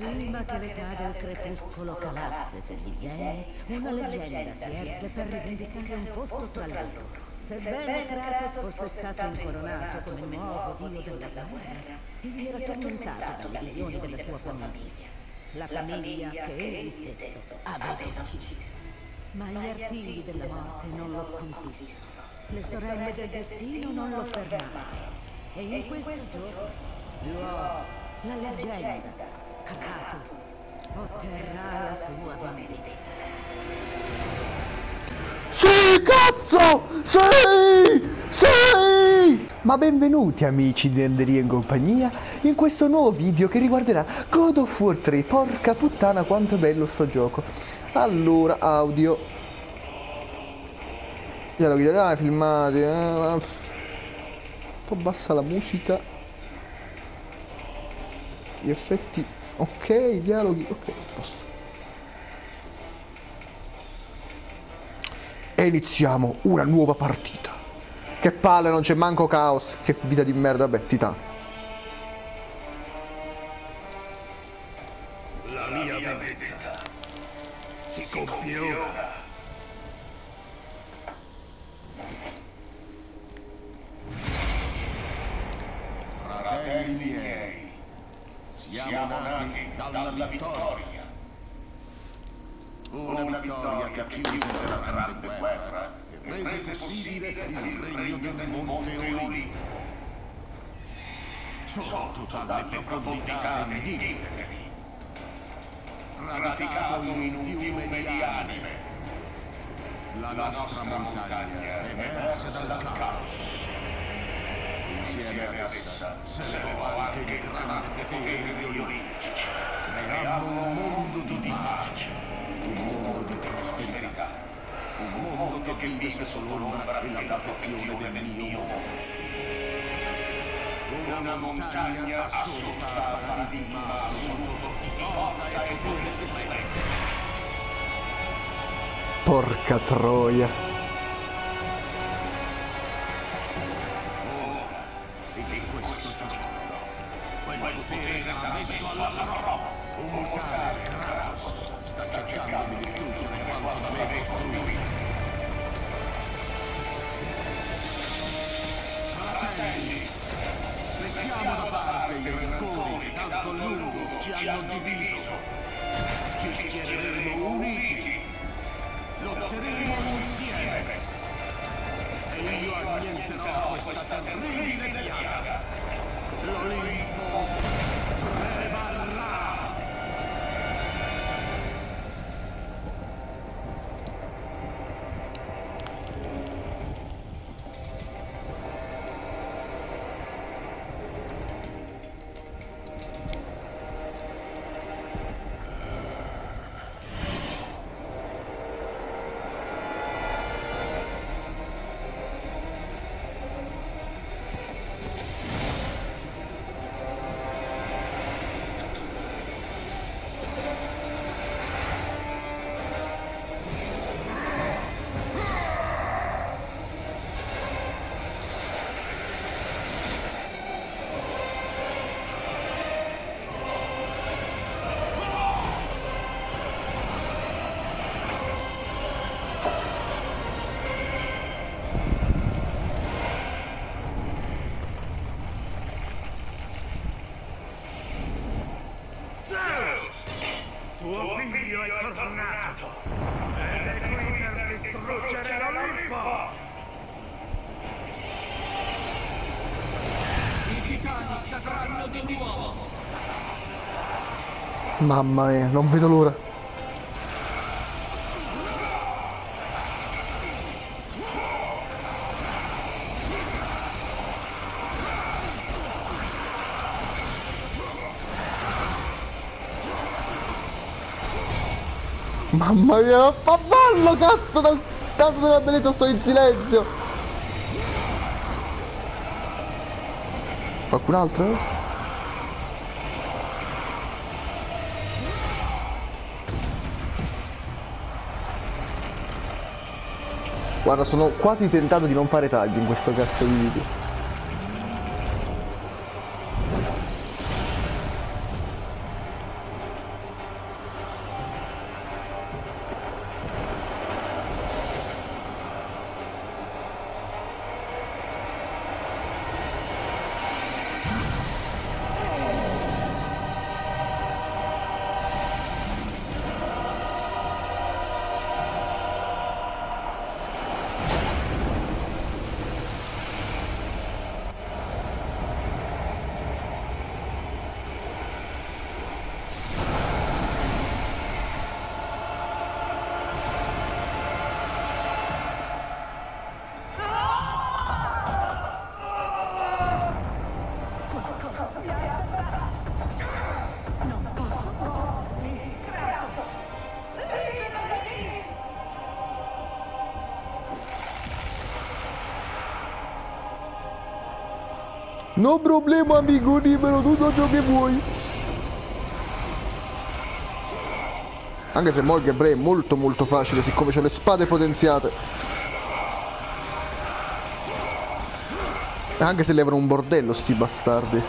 Prima che l'età del crepuscolo calasse sugli dei, una leggenda si erse per rivendicare un posto tra loro. Sebbene Kratos fosse stato incoronato come nuovo dio della guerra, egli era tormentato dalle visioni della sua famiglia. La famiglia che egli stesso aveva ucciso. Ma gli artigli della morte non lo sconfissero. Le sorelle del destino non lo fermarono. E in questo giorno, l'uomo, la leggenda, Kratos, otterrà la sua vendetta. Sì, cazzo! Sì! Sì! Ma benvenuti amici di Enderia in compagnia in questo nuovo video che riguarderà God of War 3. Porca puttana quanto è bello sto gioco. Allora, audio. Già lo chiederai, filmati, un po' bassa la musica. Gli effetti, ok, i dialoghi, ok, posto. E iniziamo una nuova partita. Che palle, non c'è manco caos. Che vita di merda, vabbè, Titano. La mia vendetta si compie ora. Fratelli miei, siamo nati dalla vittoria. Una vittoria che chiuse la grande guerra e rese possibile il regno del Monte Olimpo. Sotto dalle profondità degli inferi, radicato in un fiume di anime, la nostra montagna emerse dal caos. Insieme ad essa servò anche il grande potere degli Olimpici. Creammo un mondo di pace, un mondo di prosperità, un mondo che vive sotto l'ombra e la protezione del mio mondo. Una montagna assoluta, paradigma assoluto di forza e potere supremo. Porca troia. In questo giorno, quel potere sarà messo alla prova. Un tale Kratos sta cercando di distruggere quanto da me costruito. Fratelli, mettiamo da parte i rancori che tanto a lungo ci hanno diviso. Ci schiereremo uniti. Lotteremo insieme. E io annienterò questa terribile piaga. L'Olimpo prevarrà. Tuo figlio è tornato ed è qui per distruggere l'Olimpo! I titani cadranno di nuovo! Mamma mia, non vedo l'ora. Mamma mia, fa ballo, cazzo, dal caso della bellezza sto in silenzio. Qualcun altro? Guarda, sono quasi tentato di non fare tagli in questo cazzo di video. No problema amico, dimmelo tutto ciò che vuoi. Anche se Morgan Bray è molto molto facile, siccome c'è le spade potenziate. Anche se levano un bordello sti bastardi.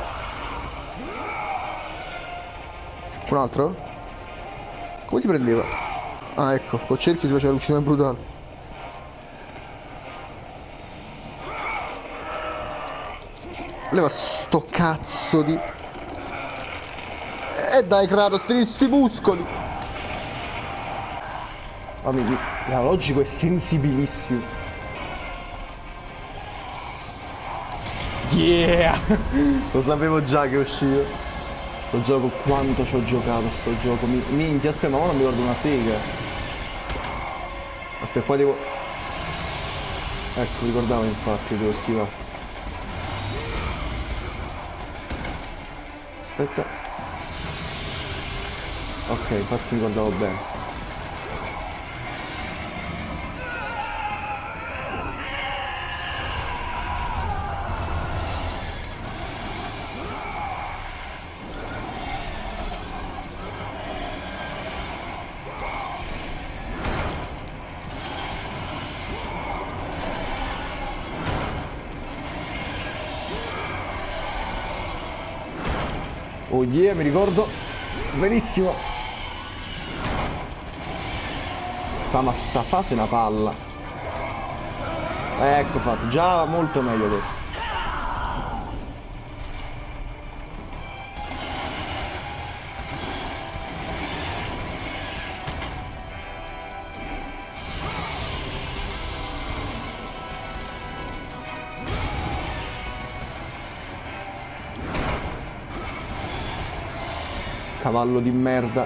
Un altro? Come si prendeva? Ah ecco, col cerchio si faceva l'uccisione brutale. Leva sto cazzo di... dai Kratos, sti muscoli! Mamma mia, logico è sensibilissimo. Yeah! Lo sapevo già che usciva. Sto gioco, quanto ci ho giocato sto gioco. Minchia, aspetta, ma ora mi guardo una sega. Aspetta, poi devo... Ecco, ricordavo infatti, devo schivare. Aspetta. Ok, infatti mi ricordavo bene. Oh yeah, mi ricordo benissimo. Sta fase è una palla. Ecco fatto, già molto meglio adesso. Cavallo di merda.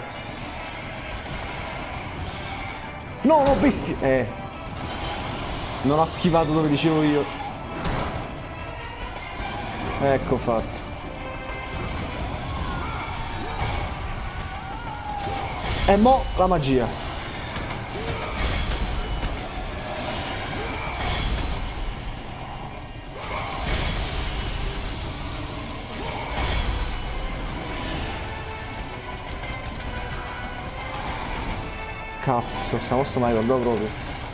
No, no, bestia. Non ha schivato dove dicevo io. Ecco fatto. E mo la magia. Cazzo, stavolta mai guardavo proprio.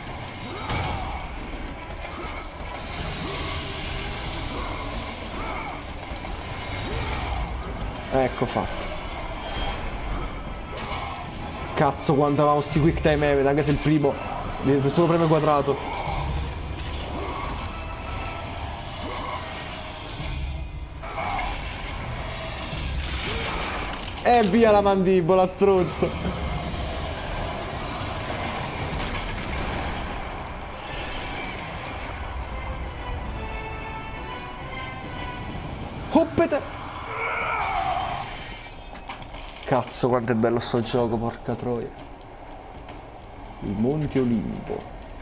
Ecco fatto. Cazzo quanto avevamo sti quick time event, anche se il primo solo preme quadrato. E via la mandibola, struzzo. Hoppete! Cazzo quanto è bello sto gioco, porca troia. Il Monte Olimpo.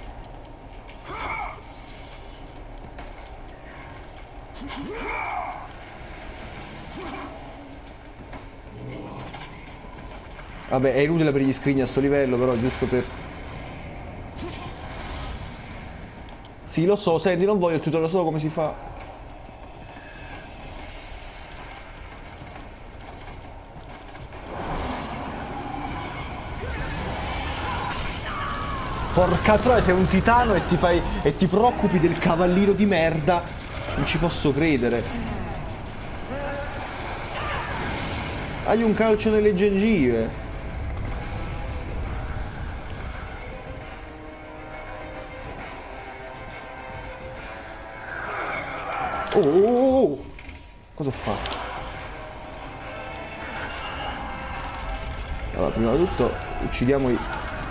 Vabbè, è inutile per gli screen a sto livello, però giusto per... Sì, lo so, senti, non voglio il tutorial, solo come si fa. Porca troia, sei un titano e ti preoccupi del cavallino di merda. Non ci posso credere. Hai un calcio nelle gengive. Oh! Cosa ho fatto? Allora, prima di tutto uccidiamo i...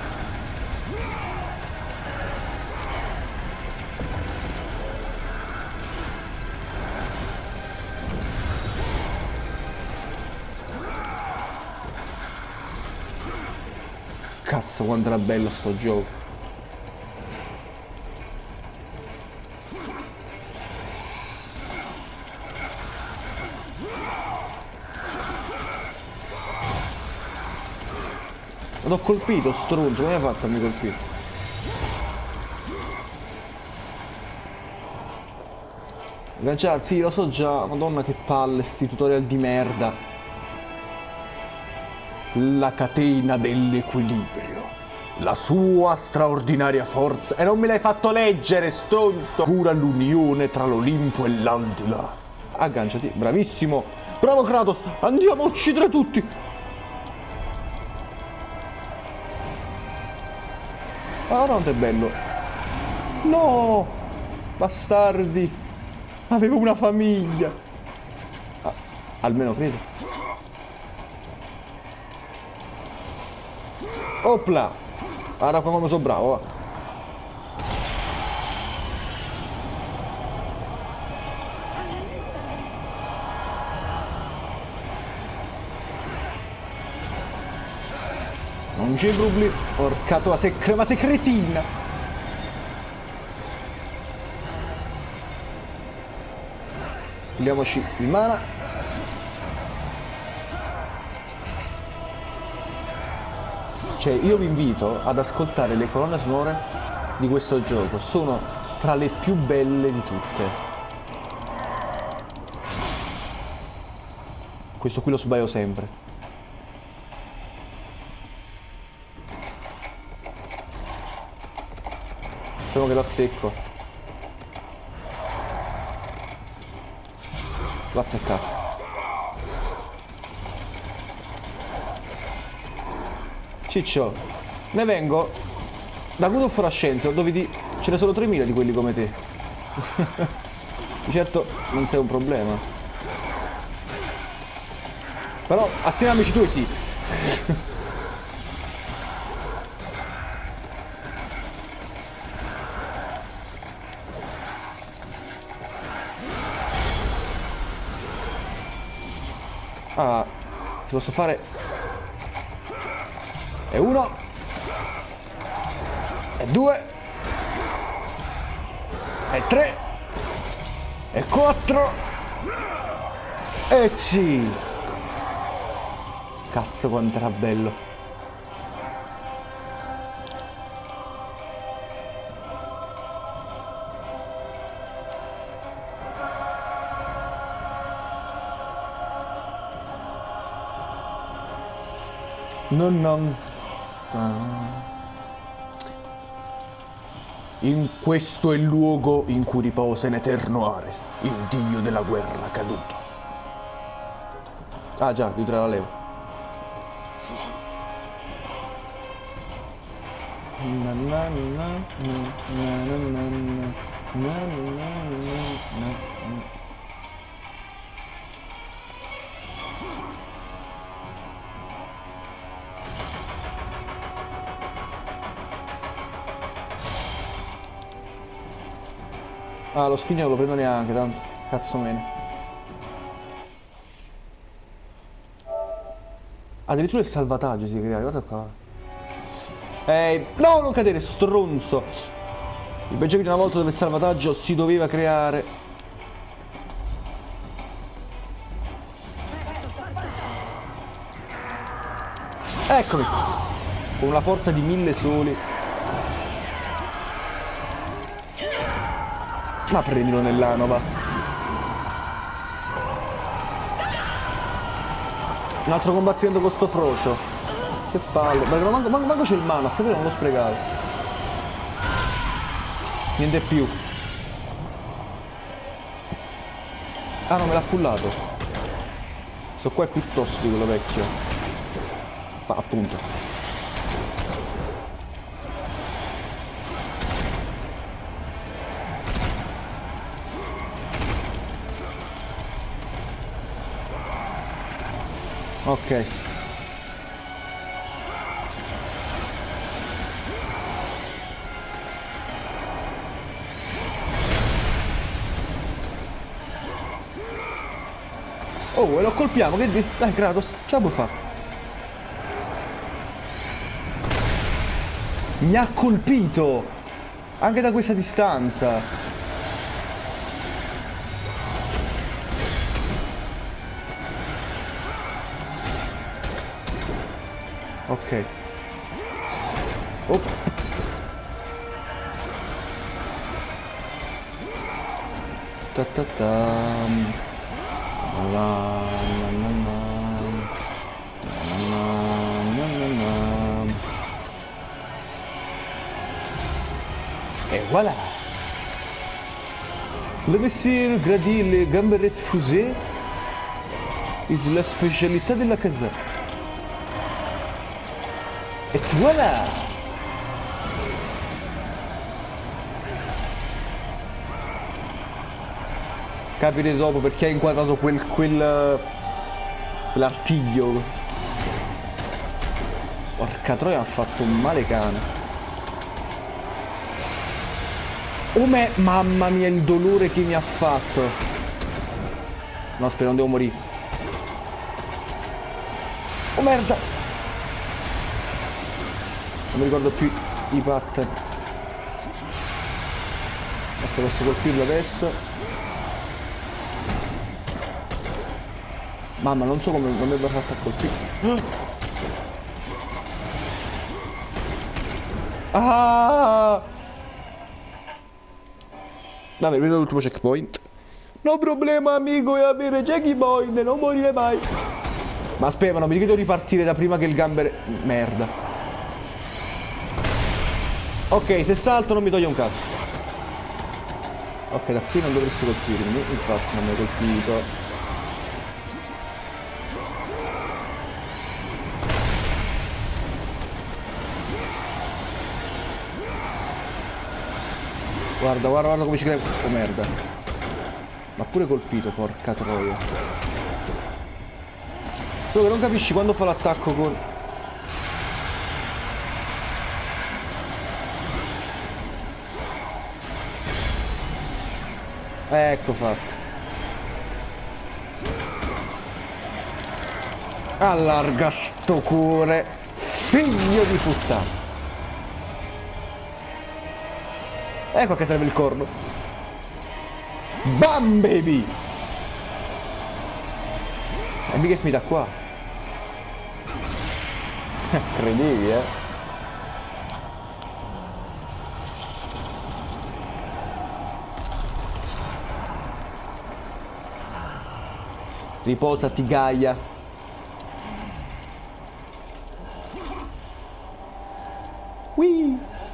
Cazzo quanto era bello sto gioco. L'ho colpito, stronzo, come hai fatto a mi colpire? Agganciare, sì, lo so già. Madonna che palle, sti tutorial di merda. La catena dell'equilibrio. La sua straordinaria forza. E non me l'hai fatto leggere, stronzo. Cura l'unione tra l'Olimpo e l'aldilà. Agganciati, bravissimo. Bravo Kratos, andiamo a uccidere tutti. Ah, quanto è bello. No, bastardi. Avevo una famiglia. Ah, almeno credo. Opla. Guarda come sono bravo, va. Non c'è problema. Porca tua, ma sei cretina. Togliamoci il mana. Cioè, io vi invito ad ascoltare le colonne sonore di questo gioco. Sono tra le più belle di tutte. Questo qui lo sbaglio sempre. Spero che lo azzecco. L'ho azzeccato. Ciccio, ne vengo da God of War Ascenso, dove ce ne sono 3000 di quelli come te. Di certo non sei un problema. Però assieme a amici tuoi sì. Ah, si posso fare. E 1 e 2 e 3 e 4 e 5. Cazzo quanto era bello. Non. In questo è il luogo in cui riposa in eterno Ares, il dio della guerra caduto. Ah già, di tre la levo. Ah, lo spigno non lo prendo neanche, tanto cazzo meno. Addirittura il salvataggio si crea, guarda qua. No, non cadere, stronzo! Il bel gioco di una volta dove il salvataggio si doveva creare. Eccomi! Con una forza di 1000 soli. Ma prendilo nell'ano, va. Un altro combattimento con sto frocio. Che palle. Perché manco c'è il mana, se non l'ho sprecato. Niente più. Ah no, me l'ha fullato. Sto qua è piuttosto di quello vecchio. Ma appunto. Ok. Oh, e lo colpiamo, che dici? Dai Kratos, ce la puoi fare. Mi ha colpito! Anche da questa distanza. Ok. Oh. ta ta ta. La, la, la, la. E voilà! Le messier gradit les gamberettes fusées è la specialità della casa. E voilà! Capirete dopo perché ha inquadrato quell'artiglio. Porca troia, ha fatto un male cane. Oh mamma mia, il dolore che mi ha fatto. No, aspetta, non devo morire. Oh merda. Non mi ricordo più i pattern. Ecco, posso colpirlo adesso. Mamma, non so come non mi abbia fatto a colpire. Ah! Vabbè, vedo l'ultimo checkpoint. No problema amico, è avere checkpoint, non morire mai. Ma aspetta, non mi dico di ripartire da prima che il gamber... Merda. Ok, se salto non mi toglie un cazzo. Ok, da qui non dovresti colpirmi, infatti non mi hai colpito. Guarda, guarda, guarda come ci crede. Oh merda. Ma pure colpito, porca troia. Tu che non capisci quando fa l'attacco con... Ecco fatto. Allarga sto cuore. Figlio di puttana. Ecco che serve il corno. Bam baby. E mica che mi dà qua. Credevi, Riposati Gaia. Whee!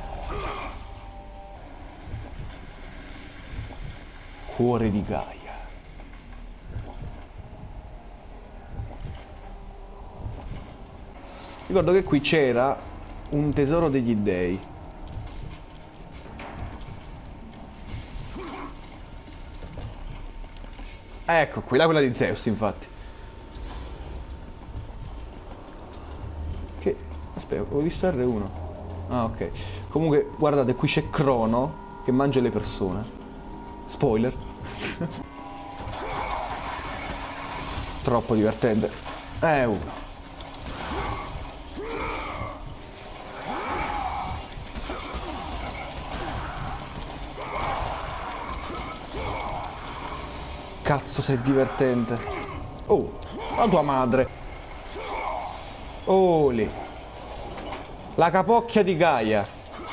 Cuore di Gaia. Ricordo che qui c'era un tesoro degli dei. Ecco qui, là quella di Zeus, infatti. Che... Aspetta, ho visto R1. Ah, ok. Comunque, guardate, qui c'è Crono che mangia le persone. Spoiler. Troppo divertente. Uno. Cazzo, sei divertente. Oh, la tua madre. Oh, lì. La capocchia di Gaia.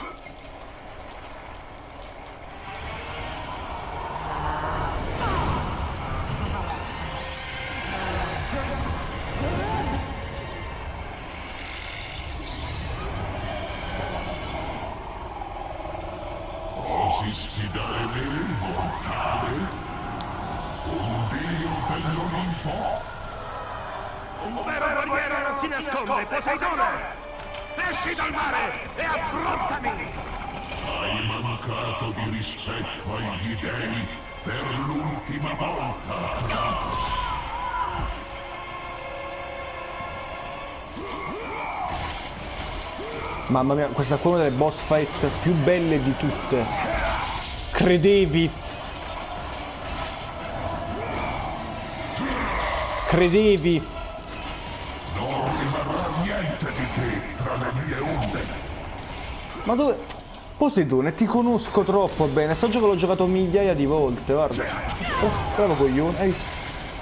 Osi sfidare me, mortale? Un dio dell'Olimpo? Un vero guerriero non si nasconde, Poseidone! Esci dal mare e affrontami! Hai mancato di rispetto agli dei per l'ultima volta, Kratos. Mamma mia, questa è una delle boss fight più belle di tutte. Credevi? Credevi? Non rimarrà niente di te tra le mie onde. Ma dove... Poseidone, ti conosco troppo bene. Sto gioco l'ho giocato migliaia di volte, guarda. Oh, bravo coglione, hai visto?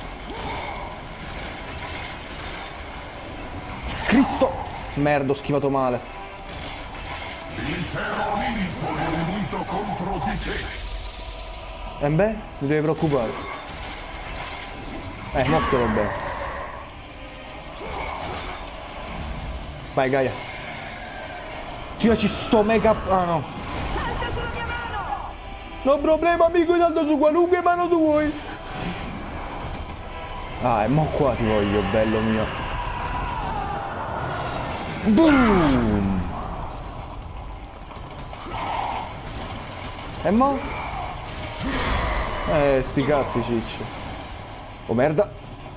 Cristo! Merda, ho schivato male. L'intero Olimpo è unito contro di te. E beh, mi devi preoccupare. Mostralo bene. Vai Gaia. Tiraci sto mega... Ah no. Salta sulla mia mano! Non problema amico, salto su qualunque mano tu vuoi. Ah, e mo qua ti voglio, bello mio. Boom! E mo? Sti cazzi ciccio. Oh merda.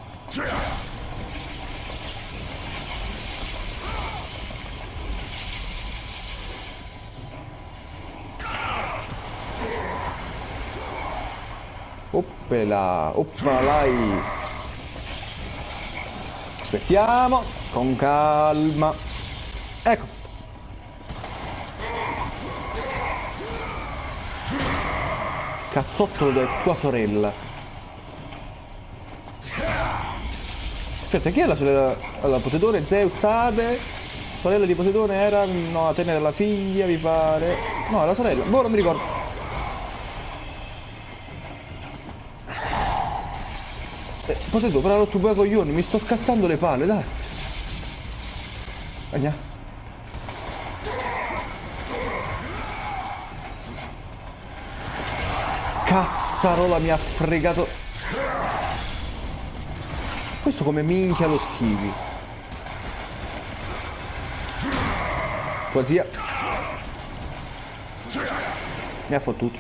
Oppela, oppalai. Aspettiamo, con calma. Ecco. Cazzottolo di tua sorella. Aspetta, chi è la sorella? Allora, Poseidone, Zeus, Ade. Sorella di Poseidone era... No, Atene era la figlia, mi pare. No, la sorella. Boh, non mi ricordo. Poseidone, però ha rotto un po' i coglioni. Mi sto scassando le palle, dai. Andiamo. Cazzarola mi ha fregato. Questo come minchia lo schivi. Tua zia mi ha fottuto.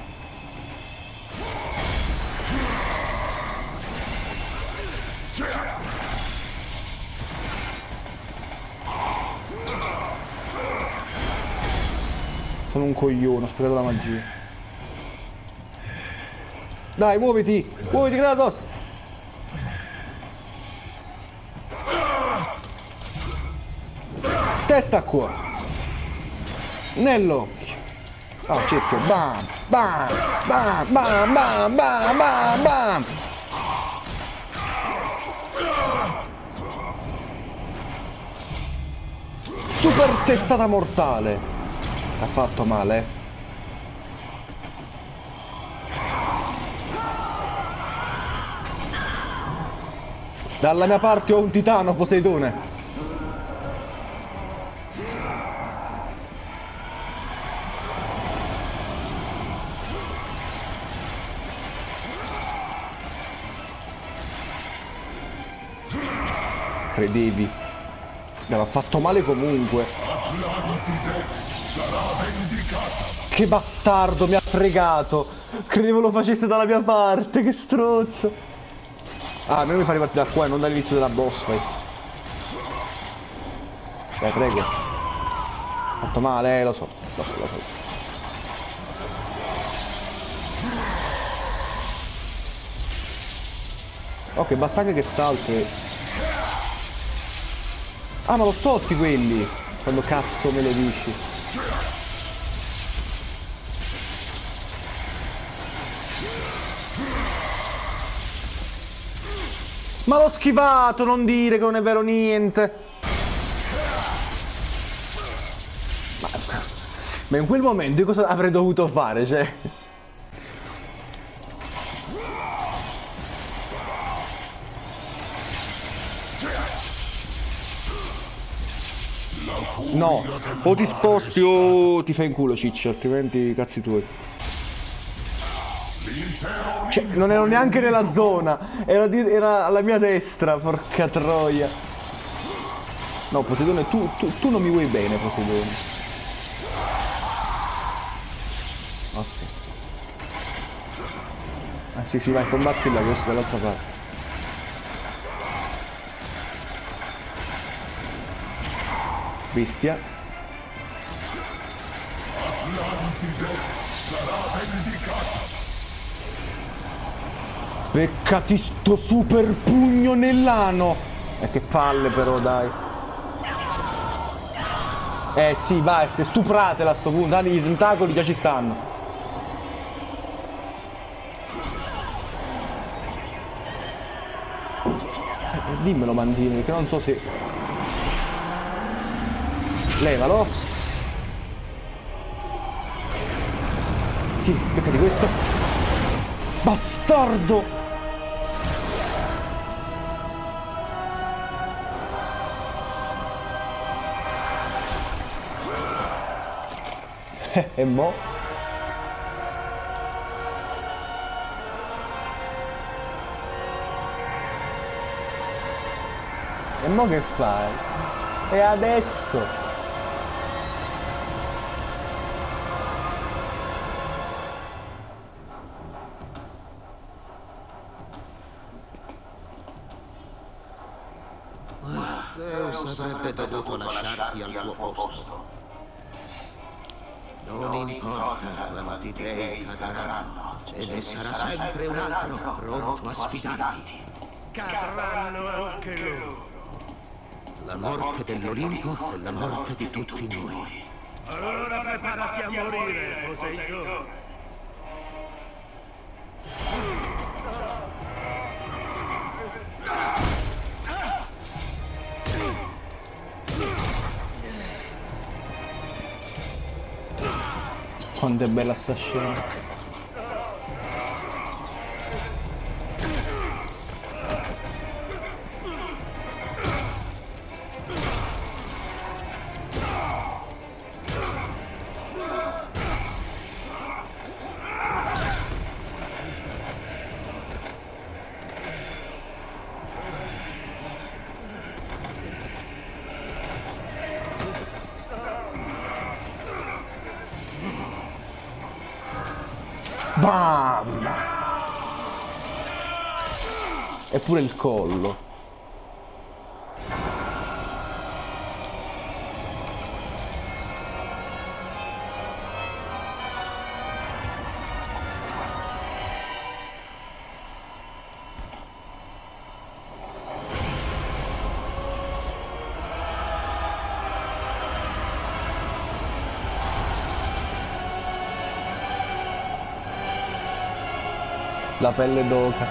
Sono un coglione, ho sprecato la magia. Dai, muoviti! Muoviti, Kratos! Testa qua! Nell'occhio! Ah, cerchio! Bam! Bam! Bam! Bam! Bam! Bam! Bam! Bam! Super testata mortale! Ha fatto male, eh? Dalla mia parte ho un titano, Poseidone. Credevi? Mi aveva fatto male comunque. Che bastardo, mi ha fregato. Credevo lo facesse dalla mia parte, che strozzo. Ah, noi mi fa ripartire da qua e non dall'inizio della boss, vai. Dai, prego. Fatto male, lo so, lo so, lo so. Ok, basta anche che salti. Ah, ma l'ho tolti quelli. Quando cazzo me lo dici? Ma l'ho schivato, non dire che non è vero niente. Ma in quel momento io cosa avrei dovuto fare, cioè? No, o ti sposti o ti fai in culo, ciccio, altrimenti cazzi tuoi. Cioè, non ero neanche nella zona, era alla mia destra, porca troia. No, Poseidone, tu non mi vuoi bene, Poseidone. Ok. Ah sì, vai, combatti là, questo dall'altra parte. Bestia. Beccati sto super pugno nell'ano. Che palle però, dai. Sì, vai, stupratela a sto punto. I tentacoli già ci stanno. Dimmelo, Mandini, perché non so se... Levalo. Sì, beccati questo. Bastardo! E mo? E mo che fai? E adesso? Zeus avrebbe dovuto lasciarti al tuo posto. Non importa quanti dei cadranno, ce ne sarà sempre un altro pronto a sfidarti. Cadranno anche loro. La morte dell'Olimpo è la morte di tutti noi. Allora preparati a morire, Poseidone. Quanto è bella sta scena. Bam! Eppure il collo. La pelle d'oca.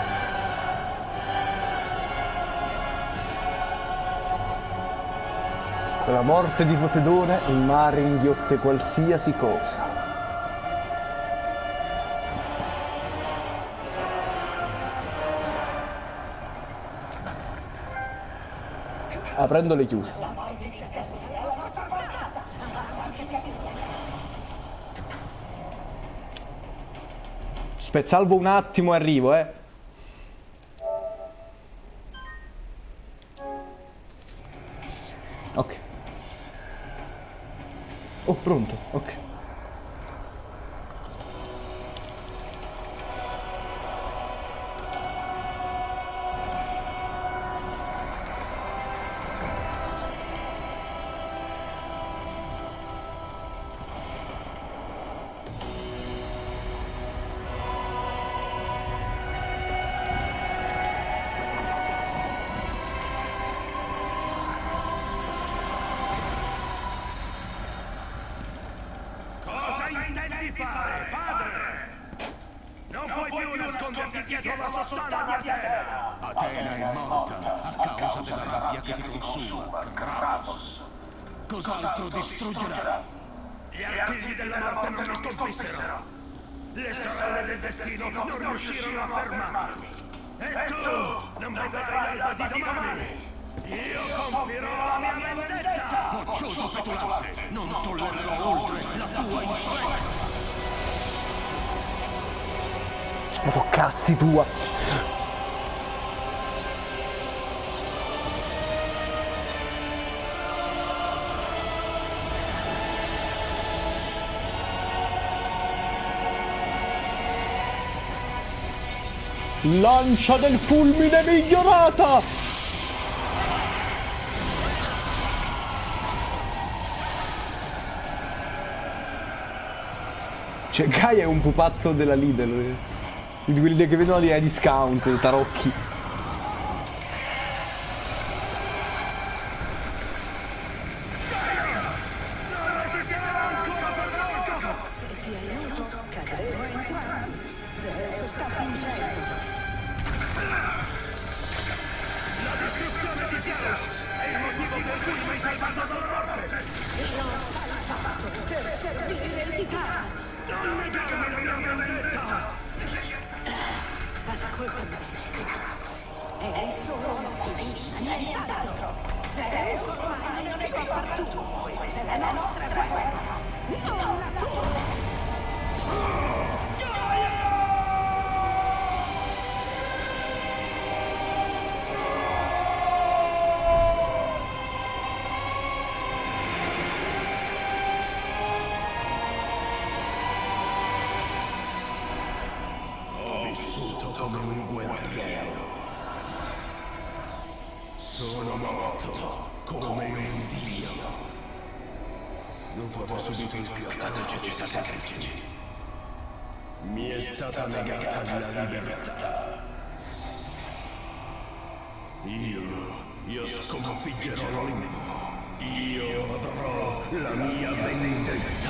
Con la morte di Poseidone il mare inghiotte qualsiasi cosa. Aprendo le chiuse. Salvo un attimo e arrivo, Ok. Oh, pronto, ok. Fare, padre! Non puoi più nasconderti dietro la sottana di Atena! Atena è morta a causa della rabbia che ti consuma, Kratos. Cos'altro distruggerà? Gli artigli della morte non mi sconfissero! Le sorelle del destino non riuscirono a fermarmi! E tu non vedrai l'alba di domani! Io compirò la mia vendetta! Moccioso petulante, non tollererò oltre la tua insolenza! Ma tu cazzi tua! Lancia del fulmine migliorata! Cioè, Gaia è un pupazzo della Lidl. Di quelli che vedono di discount, tarocchi. Non resisterò ancora per molto! Se ti aiuto, cadremo entrambi. Zeus sta vincendo. La distruzione di Zeus è il motivo per cui mi hai salvato dalla morte! Ti ho salvato per servire i titani. Non negarmi la mia vendetta! come un guerriero. Sono morto come un dio. Dopo aver subito il più atroce dei sacrifici, mi è stata negata la libertà. Io sconfiggerò l'Olimpo. Io avrò la mia vendetta.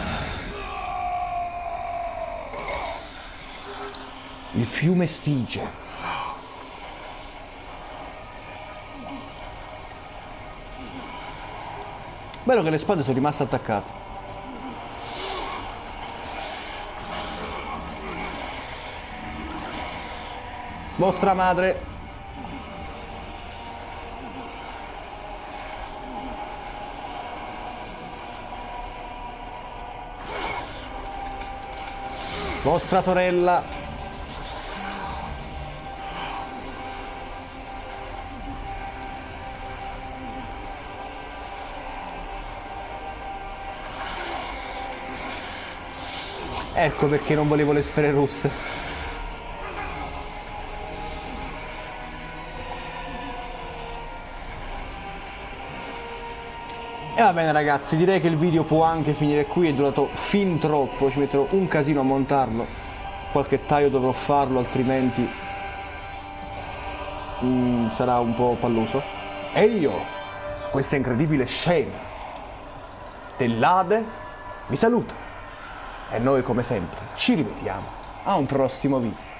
Il fiume Stige. Bello che le spade sono rimaste attaccate. Vostra madre. Vostra sorella. Ecco perché non volevo le sfere rosse. E va bene ragazzi, direi che il video può anche finire qui, è durato fin troppo, ci metterò un casino a montarlo, qualche taglio dovrò farlo, altrimenti sarà un po' palloso. E io, su questa incredibile scena dell'Ade, vi saluto e noi come sempre ci rivediamo a un prossimo video.